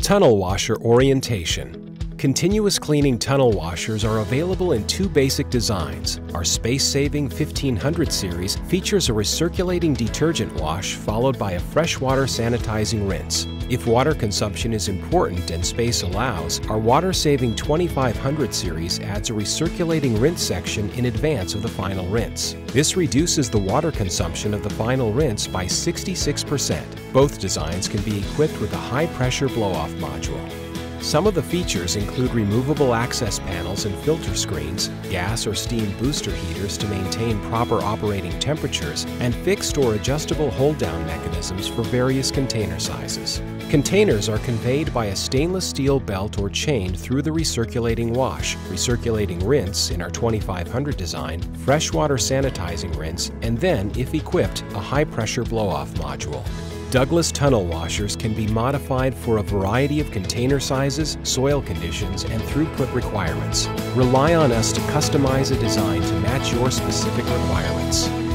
Tunnel washer orientation. Continuous cleaning tunnel washers are available in two basic designs. Our space-saving 1500 series features a recirculating detergent wash followed by a freshwater sanitizing rinse. If water consumption is important and space allows, our water-saving 2500 series adds a recirculating rinse section in advance of the final rinse. This reduces the water consumption of the final rinse by 66%. Both designs can be equipped with a high-pressure blow-off module. Some of the features include removable access panels and filter screens, gas or steam booster heaters to maintain proper operating temperatures, and fixed or adjustable hold-down mechanisms for various container sizes. Containers are conveyed by a stainless steel belt or chain through the recirculating wash, recirculating rinse in our 2500 design, freshwater sanitizing rinse, and then, if equipped, a high-pressure blow-off module. Douglas tunnel washers can be modified for a variety of container sizes, soil conditions, and throughput requirements. Rely on us to customize a design to match your specific requirements.